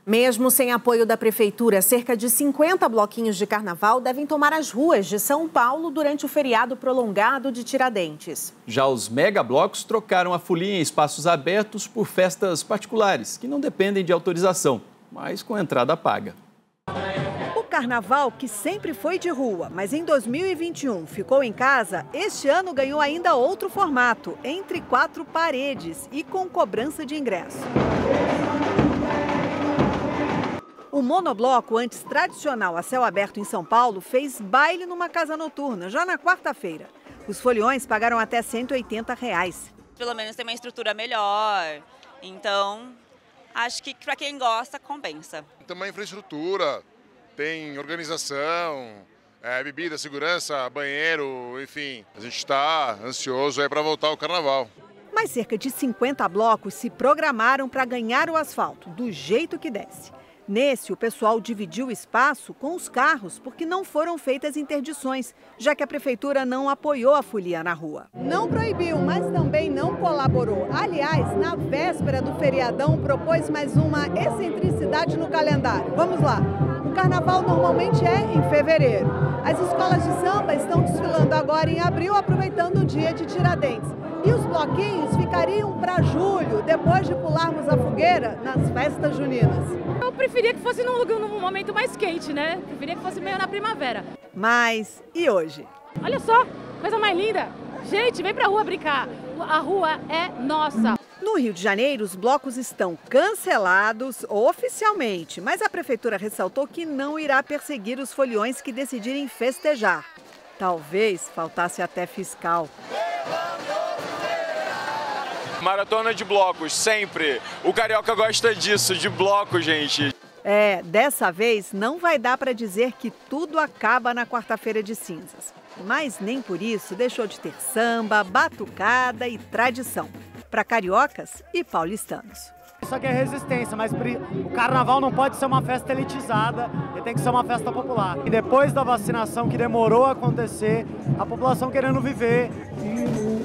Mesmo sem apoio da prefeitura, cerca de 50 bloquinhos de carnaval devem tomar as ruas de São Paulo durante o feriado prolongado de Tiradentes. Já os megablocos trocaram a folia em espaços abertos por festas particulares, que não dependem de autorização, mas com entrada paga. O carnaval, que sempre foi de rua, mas em 2021 ficou em casa, este ano ganhou ainda outro formato, entre 4 paredes e com cobrança de ingresso. O monobloco, antes tradicional a céu aberto em São Paulo, fez baile numa casa noturna, já na quarta-feira. Os foliões pagaram até R$180. Pelo menos tem uma estrutura melhor, então acho que para quem gosta, compensa. Tem uma infraestrutura, tem organização, bebida, segurança, banheiro, enfim. A gente está ansioso para voltar ao carnaval. Mas cerca de 50 blocos se programaram para ganhar o asfalto, do jeito que desce. Nesse, o pessoal dividiu o espaço com os carros, porque não foram feitas interdições, já que a prefeitura não apoiou a folia na rua. Não proibiu, mas também não colaborou. Aliás, na véspera do feriadão, propôs mais uma excentricidade no calendário. Vamos lá. O carnaval normalmente é em fevereiro. As escolas de samba estão desfilando agora em abril, aproveitando o dia de Tiradentes. E os bloquinhos ficariam para julho, depois de pularmos a fogueira nas festas juninas. Eu preferia que fosse num momento mais quente, né? Preferia que fosse meio na primavera. Mas e hoje? Olha só, coisa mais linda. Gente, vem pra rua brincar. A rua é nossa. No Rio de Janeiro, os blocos estão cancelados oficialmente, mas a prefeitura ressaltou que não irá perseguir os foliões que decidirem festejar. Talvez faltasse até fiscal. Maratona de blocos, sempre. O carioca gosta disso, de bloco, gente. Dessa vez não vai dar para dizer que tudo acaba na quarta-feira de cinzas. Mas nem por isso deixou de ter samba, batucada e tradição. Para cariocas e paulistanos. Isso aqui é resistência, mas o carnaval não pode ser uma festa elitizada, ele tem que ser uma festa popular. E depois da vacinação que demorou a acontecer, a população querendo viver